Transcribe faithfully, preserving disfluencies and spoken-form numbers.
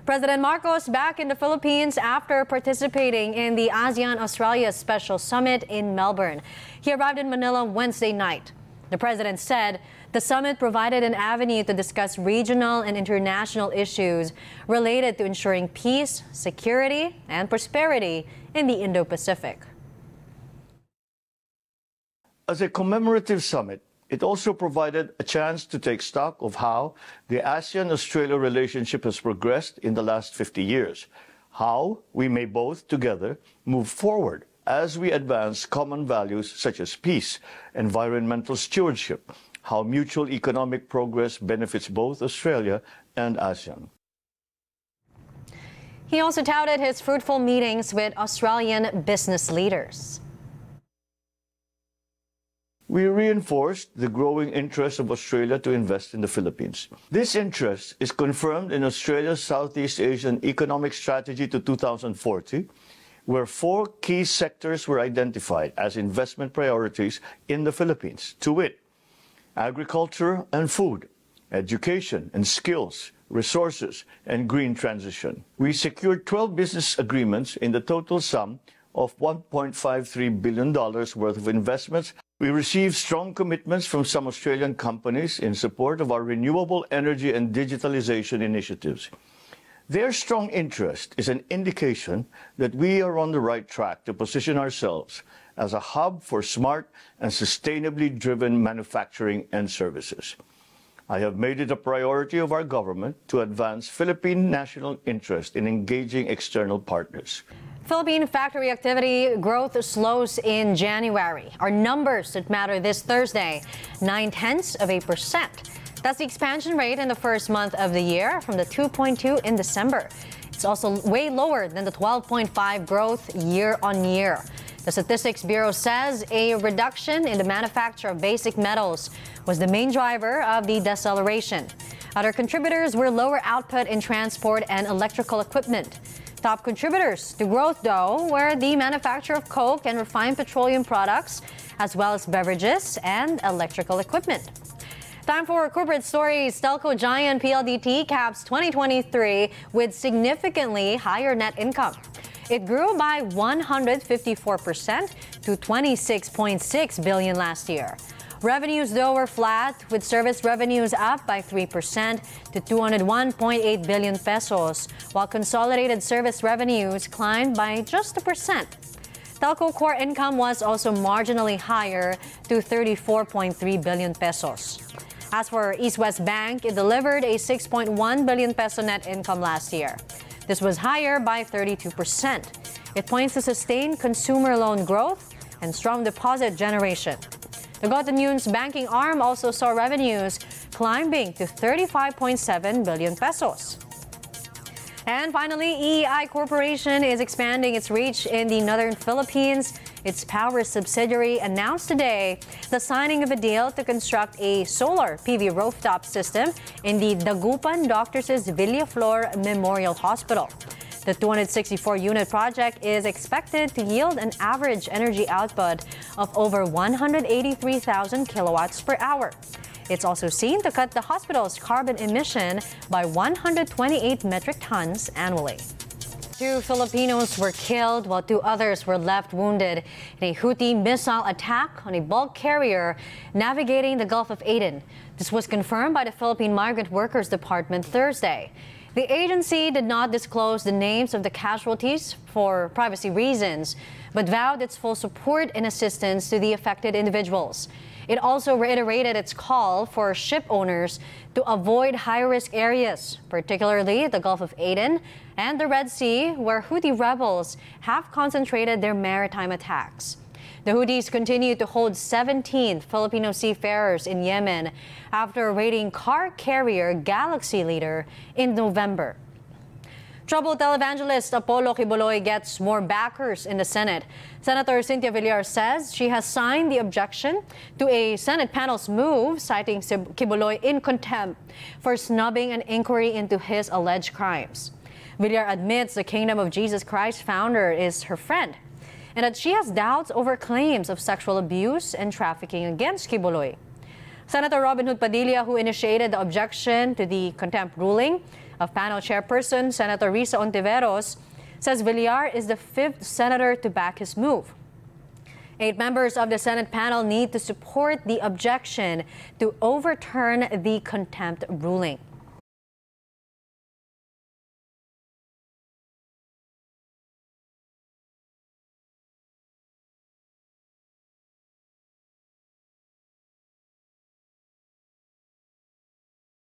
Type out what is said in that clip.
President Marcos back in the Philippines after participating in the ASEAN-Australia Special Summit in Melbourne. He arrived in Manila Wednesday night. The president said the summit provided an avenue to discuss regional and international issues related to ensuring peace, security, and prosperity in the Indo-Pacific. As a commemorative summit, it also provided a chance to take stock of how the ASEAN-Australia relationship has progressed in the last fifty years, how we may both together move forward as we advance common values such as peace, environmental stewardship, how mutual economic progress benefits both Australia and ASEAN. He also touted his fruitful meetings with Australian business leaders. We reinforced the growing interest of Australia to invest in the Philippines. This interest is confirmed in Australia's Southeast Asian Economic Strategy to two thousand forty, where four key sectors were identified as investment priorities in the Philippines, to wit, agriculture and food, education and skills, resources, and green transition. We secured twelve business agreements in the total sum of one point five three billion dollars worth of investments. We received strong commitments from some Australian companies in support of our renewable energy and digitalization initiatives. Their strong interest is an indication that we are on the right track to position ourselves as a hub for smart and sustainably driven manufacturing and services. I have made it a priority of our government to advance Philippine national interest in engaging external partners. Philippine factory activity growth slows in January. Our numbers that matter this Thursday, nine-tenths of a percent. That's the expansion rate in the first month of the year from the two point two in December. It's also way lower than the twelve point five growth year on year. The Statistics Bureau says a reduction in the manufacture of basic metals was the main driver of the deceleration. Other contributors were lower output in transport and electrical equipment. Top contributors to growth, though, were the manufacture of coke and refined petroleum products, as well as beverages and electrical equipment. Time for corporate stories. Telco giant P L D T caps twenty twenty-three with significantly higher net income. It grew by one hundred fifty-four percent to twenty-six point six billion dollars last year. Revenues, though, were flat, with service revenues up by three percent to two hundred one point eight billion pesos, while consolidated service revenues climbed by just a percent. Telco core income was also marginally higher to thirty-four point three billion pesos. As for East West Bank, it delivered a six point one billion peso net income last year. This was higher by thirty-two percent. It points to sustained consumer loan growth and strong deposit generation. The Gotemmune's banking arm also saw revenues climbing to thirty-five point seven billion pesos. And finally, E E I Corporation is expanding its reach in the northern Philippines. Its power subsidiary announced today the signing of a deal to construct a solar P V rooftop system in the Dagupan Doctors Villaflor Memorial Hospital. The two hundred sixty-four unit project is expected to yield an average energy output of over one hundred eighty-three thousand kilowatts per hour. It's also seen to cut the hospital's carbon emission by one hundred twenty-eight metric tons annually. Two Filipinos were killed while two others were left wounded in a Houthi missile attack on a bulk carrier navigating the Gulf of Aden. This was confirmed by the Philippine Migrant Workers Department Thursday. The agency did not disclose the names of the casualties for privacy reasons, but vowed its full support and assistance to the affected individuals. It also reiterated its call for ship owners to avoid high-risk areas, particularly the Gulf of Aden and the Red Sea, where Houthi rebels have concentrated their maritime attacks. The Houthis continue to hold seventeen Filipino seafarers in Yemen after raiding car carrier Galaxy Leader in November. Troubled televangelist Apollo Quiboloy gets more backers in the Senate. Senator Cynthia Villar says she has signed the objection to a Senate panel's move, citing Quiboloy in contempt for snubbing an inquiry into his alleged crimes. Villar admits the Kingdom of Jesus Christ founder is her friend, and that she has doubts over claims of sexual abuse and trafficking against Quiboloy. Senator Robin Hood Padilla, who initiated the objection to the contempt ruling, Of panel chairperson Senator Risa Ontiveros says Villar is the fifth senator to back his move. Eight members of the Senate panel need to support the objection to overturn the contempt ruling.